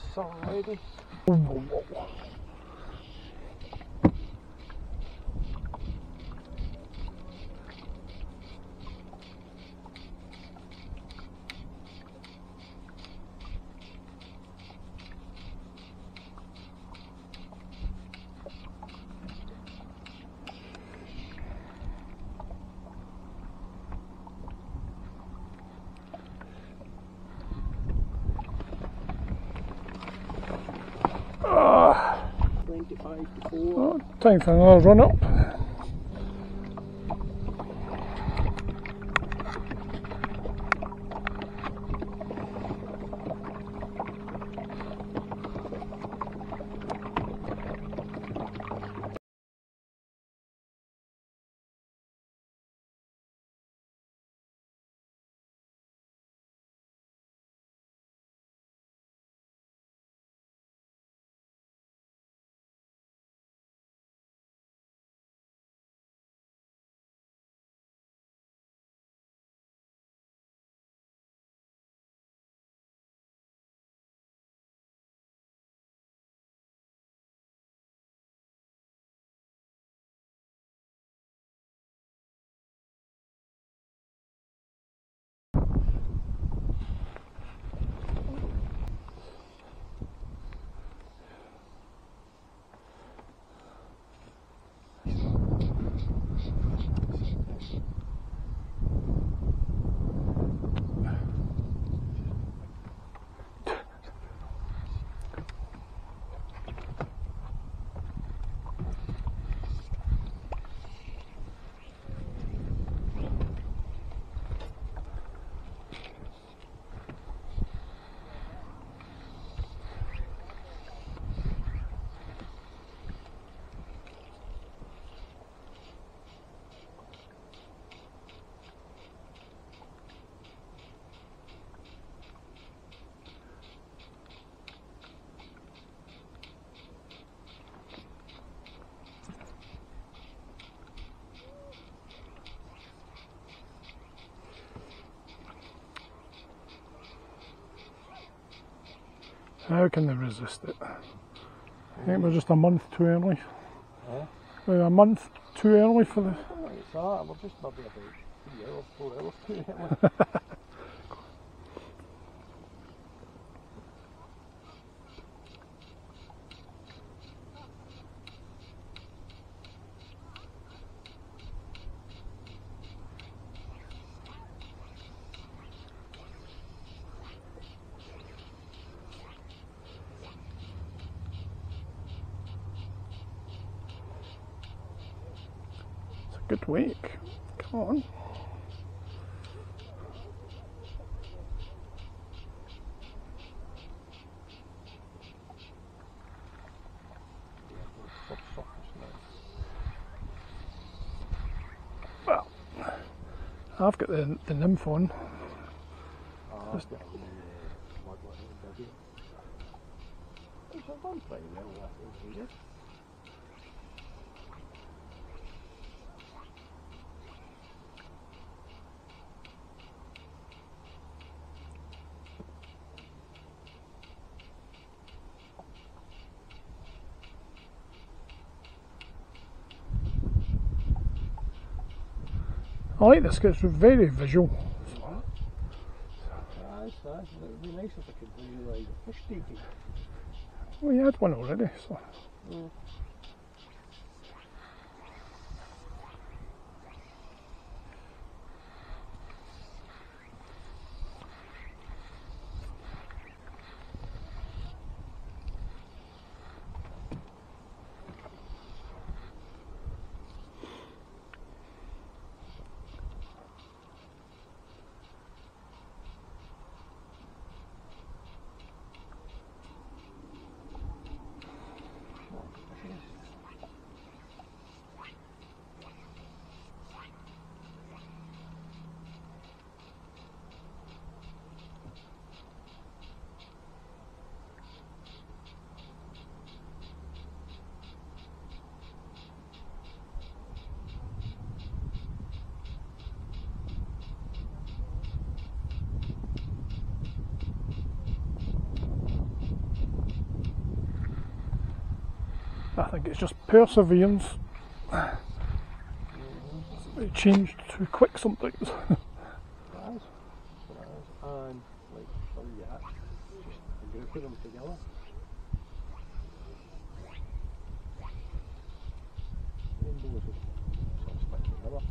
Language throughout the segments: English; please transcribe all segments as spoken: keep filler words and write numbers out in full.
already. Whoa, whoa, whoa. twenty-five to four. Oh, time for another run up. How can they resist it? I think we're just a month too early. Huh? We're a month too early for the... It's that, we're just maybe about three hours, four hours too early. Good week. Come on. Well, I've got the, the nymph on. Oh, Just got the mud like it. It's done pretty well with it, I like this, it's very visual. Aye, so it would be nice if I could do like a fish taking. We had one already, so. Mm. I think it's just perseverance. Mm-hmm. It changed too quick sometimes. It has. It has. And like for you, just a group of them together. Rainbows will sort of stick together.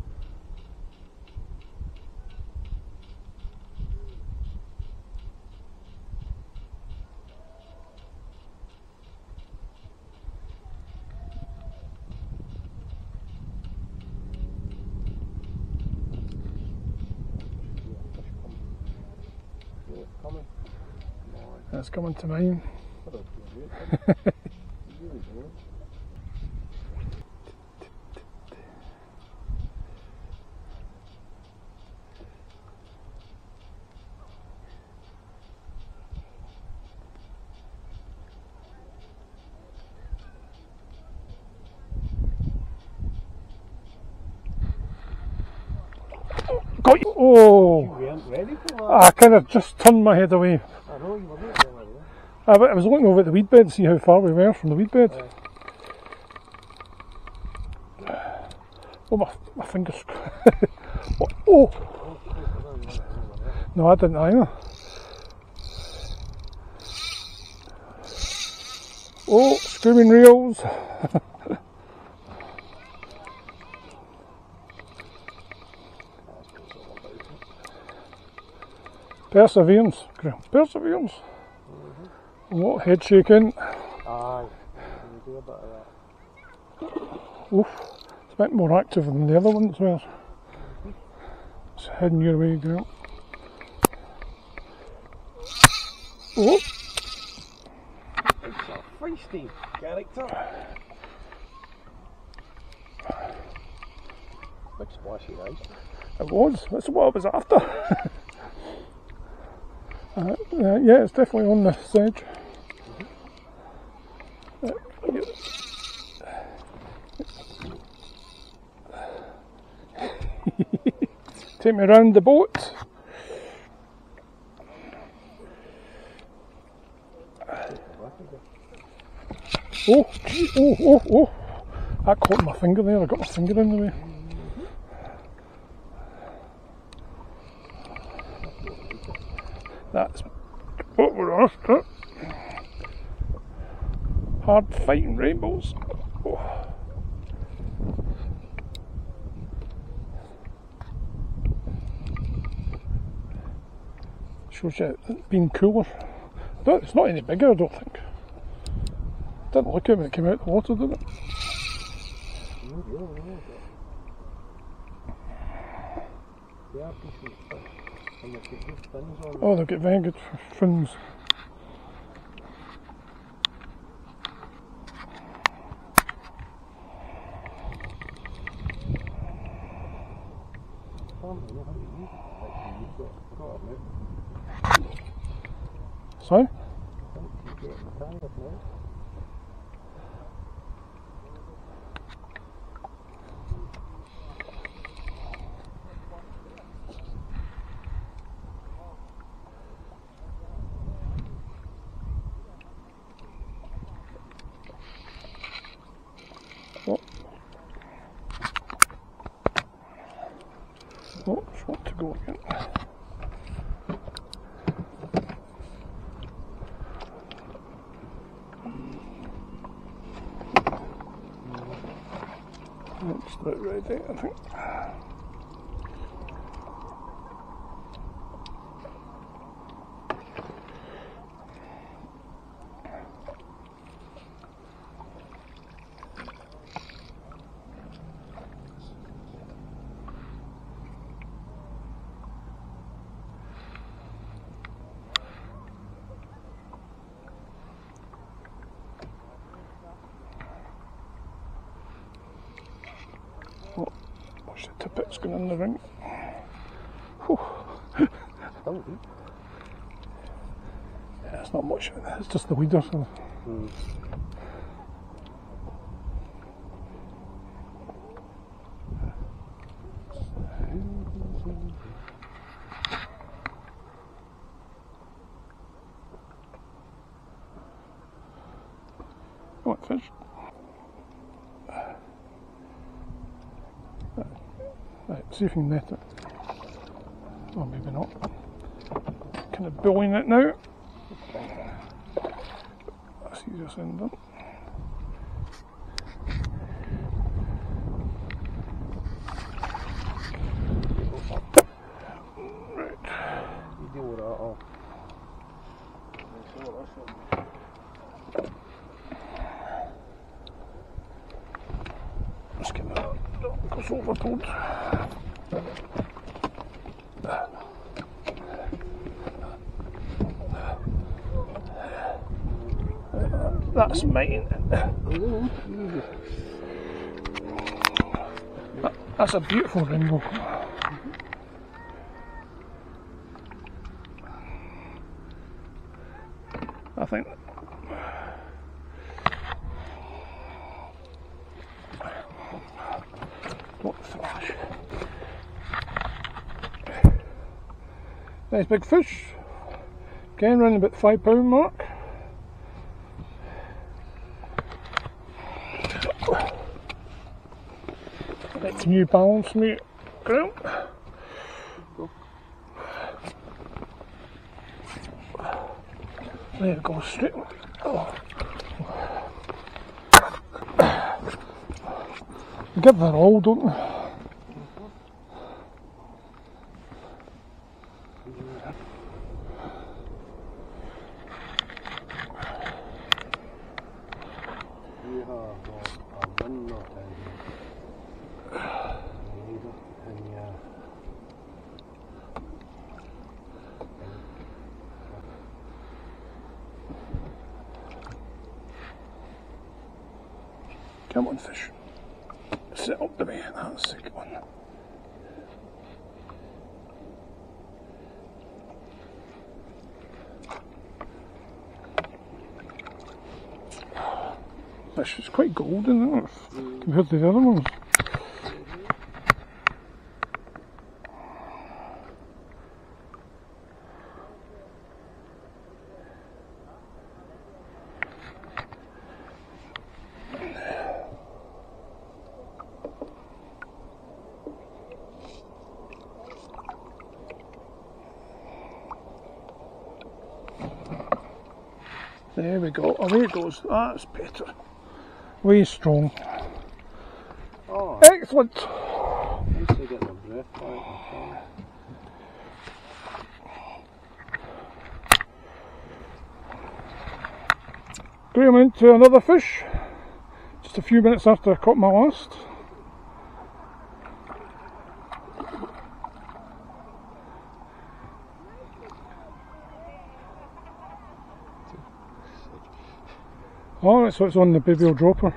Coming. It's coming to mine. Got you. Oh! You weren't ready for that. I kind of just turned my head away. I know you were not there, were you? I, I was looking over at the weed bed to see how far we were from the weed bed. Uh, Oh, my, my fingers. Oh! No, I didn't either. Oh, screaming reels. Perseverance, perseverance. Mm-hmm. What head shaking? Aye, you do a bit of that. Oof, it's a bit more active than the other ones were. Mm-hmm. It's heading your way, girl. Oh! It's a feisty character. Big splashy eyes. It was, that's what I was after. uh, uh, yeah, it's definitely on this edge. Mm-hmm. uh, yeah. Take me around the boat. Oh, oh, oh, oh. That caught my finger there, I got my finger in the way. That's what we're after. Hard fighting rainbows. Oh. Shows you it's been cooler. Don't, it's not any bigger, I don't think. Didn't look at it when it came out of the water, did it? Oh, they've got very good fins. Sorry? Oh, oh, it's want to go again. It's about ready, I think. Oh, watch the tippets going in the ring. Whew. Yeah, it's not much, it's just the leader. So. Mm. Come on, fish. Right, see if you can net it. Oh, maybe not. Kind of bullying it now. That's easier said than done. Right. You deal with that all. Let's get that. Goes overboard. That's mine. That, that's a beautiful rainbow. I think. Don't thrash. Nice big fish. Again, around about the five pound mark. It's new balance, mate. Ground. There it goes, straight. Oh. They give their all, don't they? You have got a one knot in and yeah. Come on, fish. Sit up the way. That's a good one. Fish is quite golden, isn't it? Mm. Compared to the other ones. There we go, away it goes, that's better. Way strong. Oh, excellent! I used to get my breath back. Graham into another fish, just a few minutes after I caught my last. Oh, so it's on the baby old dropper.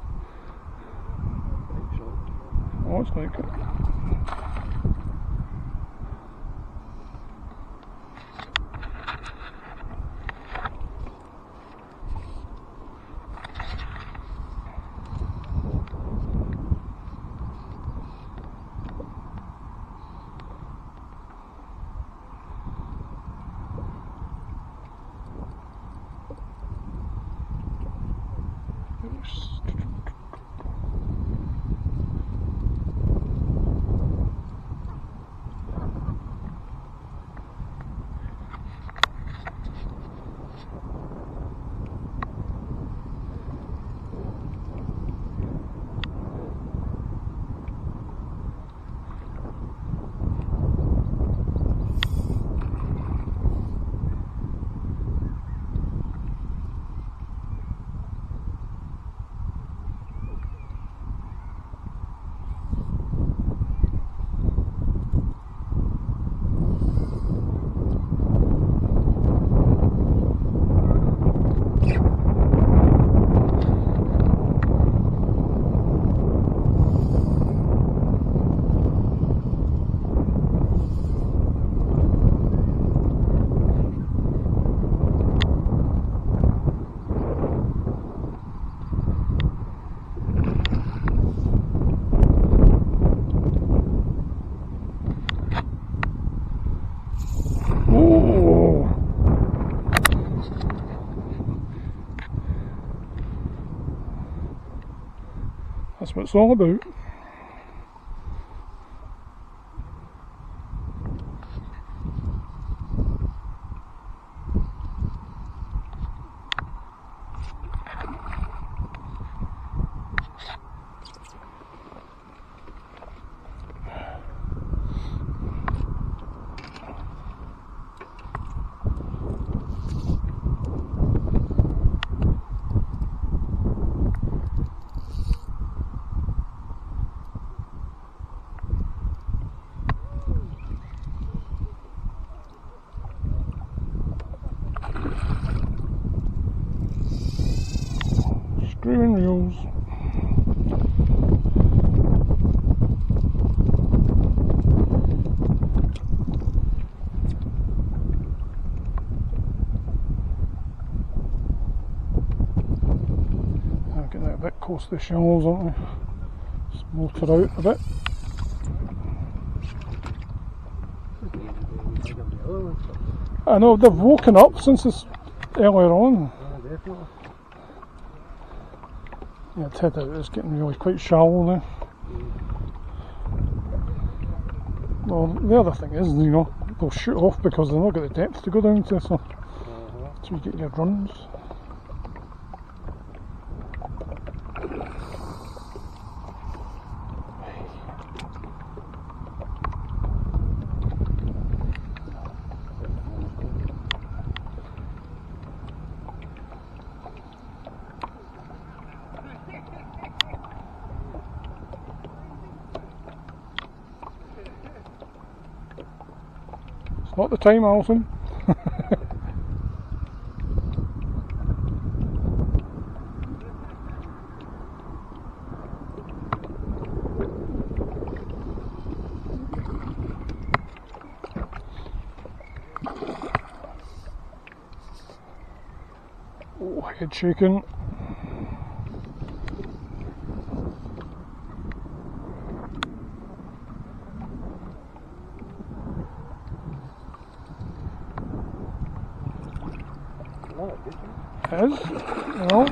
Oh, it's like it. That's what it's all about. bit close to the shallows, aren't we? Just motor out a bit. I know, they've woken up since it's earlier on. Yeah, definitely. Yeah, it's head out, it's getting really quite shallow now. Well, the other thing is, you know, they'll shoot off because they've not got the depth to go down to, so, Uh-huh. so you get your runs. It's not the time, Alison. Oh, head shaking. It is, you know.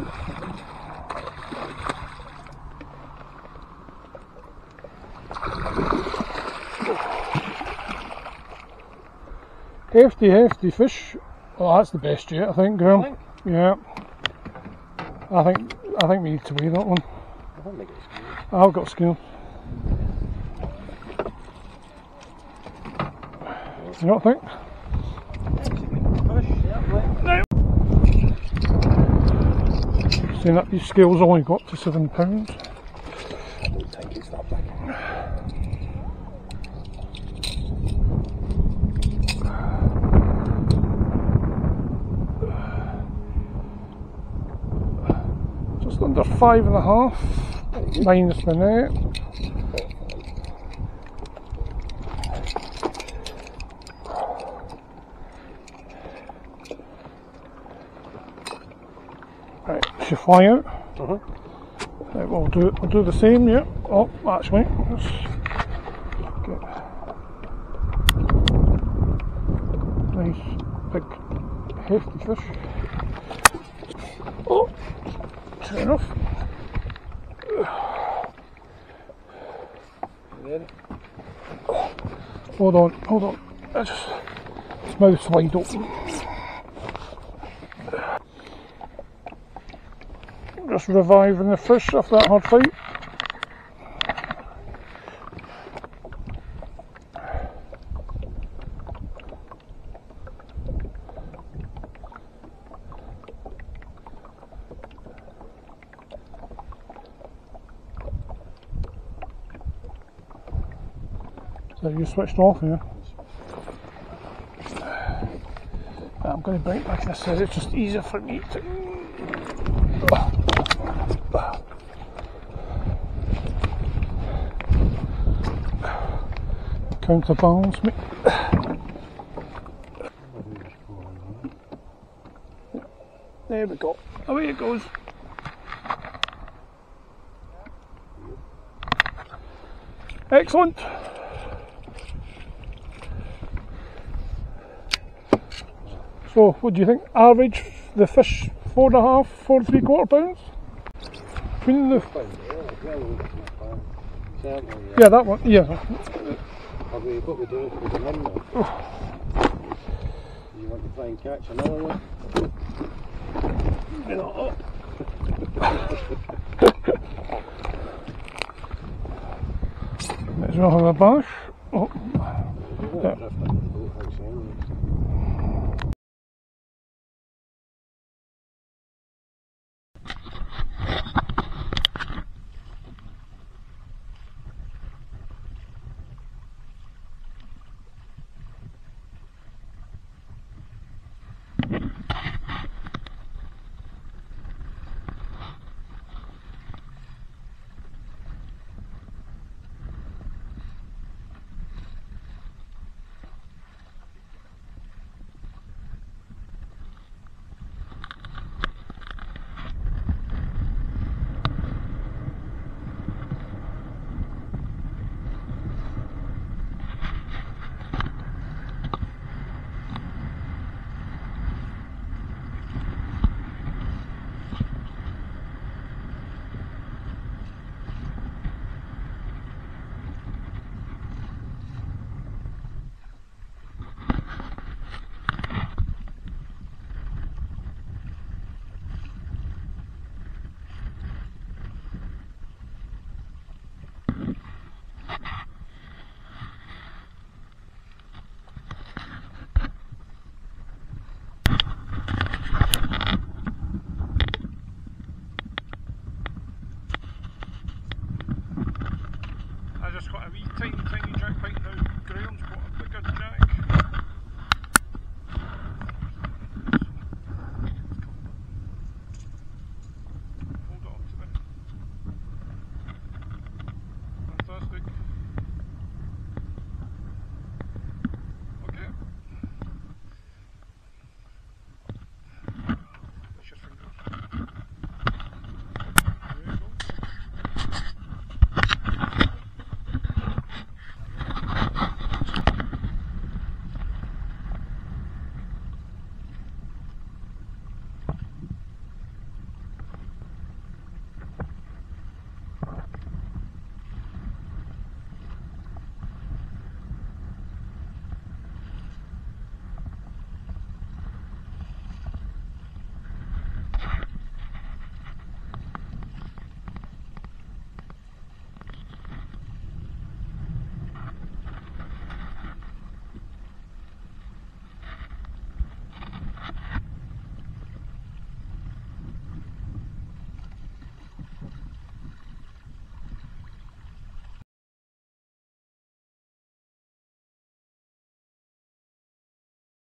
Hefty, hefty fish. Well, that's the best yet, I think, Graham. Think? Yeah. I think I think we need to weigh that one. I don't think it's good. I've got scale. You don't think? No. Saying that these scales only got to seven pounds. I don't think it's that big. Just under five and a half, minus the net. Right, should fly out. Uh-huh. Right, we'll do we'll do the same, yeah. Oh, actually, let's get nice big hefty fish. Oh, true enough. There. Hold on, hold on. I just its mouth's wide open. Just reviving the fish after that hard fight. So you switched off here. I'm going to bring it back in this side, it's just easier for me to counterbalance me. There we go. Away it goes. Excellent. So, what do you think? Average the fish four and a half, four three quarter pounds? Between the yeah, that one. Yeah. Have we what we do with the in there? You want to try and catch another one? You know. Might as well have a bash. Oh. Yeah. a wee tiny, tiny